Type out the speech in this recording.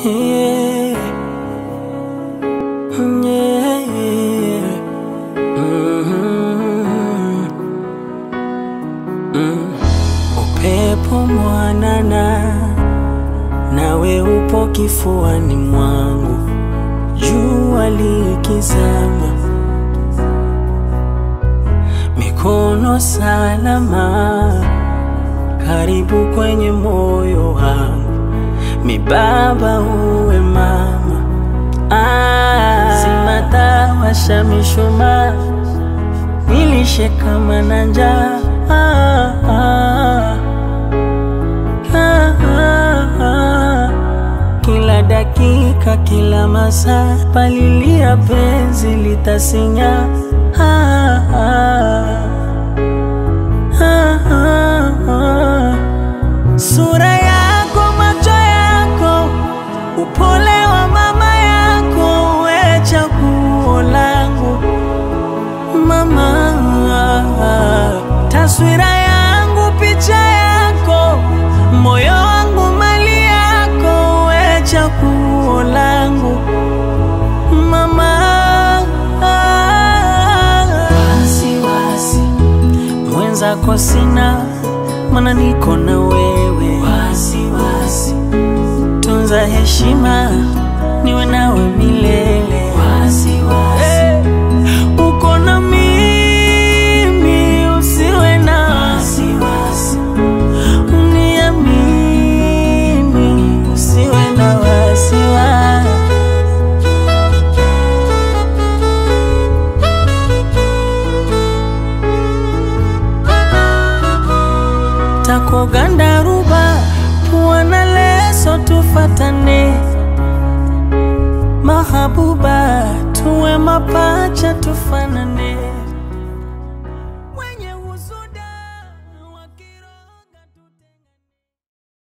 Yeah. Upepo mwanana, nawe upo kifuani mwangu, jua likizama, mikono salama, karibu kwenye moyo wangu, mi baba uwe mama. Zimata washa mishumaa, nilishe kama na njaa. Kila dakika, kila masaa, palilia penzi litasinya. Sura yako, macho yako, upole wa mama yako, we chaguo langu mama. Taswira yangu, picha yako, moyo wangu, mali yako, we chaguo langu mama. Wasiwasi mwenzako sina, mana niko na wewe. Wasiwasi tunza heshima, niwe nawe milele. Wasiwasi uko na mimi, usiwe na wasiwasi, uniamini, usiwe na wasiwasi. Aghakan-Arusha, puana leso tufatane, mahabuba tuwe mapacha tufanane.